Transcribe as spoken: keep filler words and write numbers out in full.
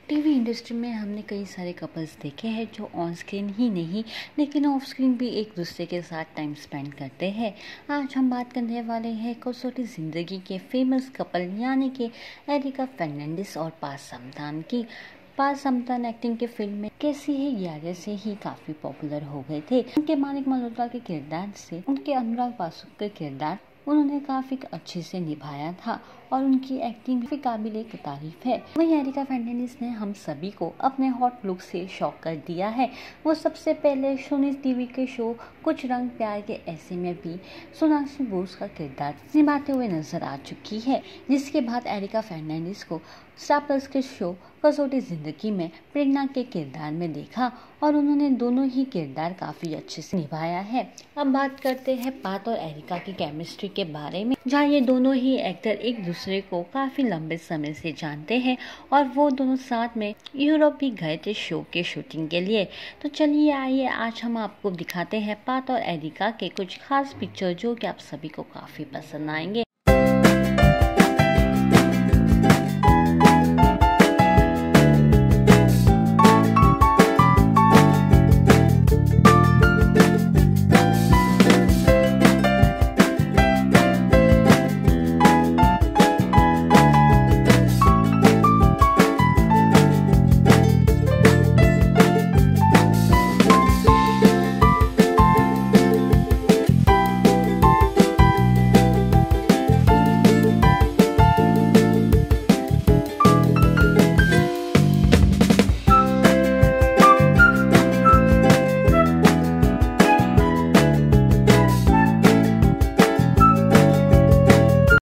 TV industry में हमने कई सारे कपल्स देखे हैं जो ऑन स्क्रीन ही नहीं लेकिन ऑफ स्क्रीन भी एक दूसरे के साथ टाइम स्पेंड करते हैं। आज हम बात करने वाले हैं कसौटी ज़िंदगी के फेमस कपल यानी कि एरिका फर्नांडिस और पार्थ समथान की। पार्थ समथान एक्टिंग के फिल्म में कैसी है यार से ही काफ़ी पॉपुलर हो गए थे। उनके मानिक मल्होत्रा के किरदार से उनके अनुराग बासु के किरदार उन्होंने काफ़ी अच्छे से निभाया था और उनकी एक्टिंग भी काबिल तारीफ है। वहीं एरिका फर्नांडिस ने हम सभी को अपने हॉट लुक से शॉक कर दिया है। वो सबसे पहले सोनी टीवी के शो कुछ रंग प्यार के ऐसे में भी सोनाक्षी बोस का किरदार निभाते हुए नजर आ चुकी है, जिसके बाद एरिका फर्नांडिस को स्टार प्लस के शो कसौटी ज़िंदगी में प्रेरणा के किरदार में देखा और उन्होंने दोनों ही किरदार काफ़ी अच्छे से निभाया है। अब बात करते हैं पार्थ और एरिका की केमिस्ट्री के बारे में, जहाँ ये दोनों ही एक्टर एक दूसरे को काफ़ी लंबे समय से जानते हैं और वो दोनों साथ में यूरोप भी गए थे शो के शूटिंग के लिए। तो चलिए आइए आज हम आपको दिखाते हैं पार्थ और एरिका के कुछ खास पिक्चर जो कि आप सभी को काफ़ी पसंद आएंगे।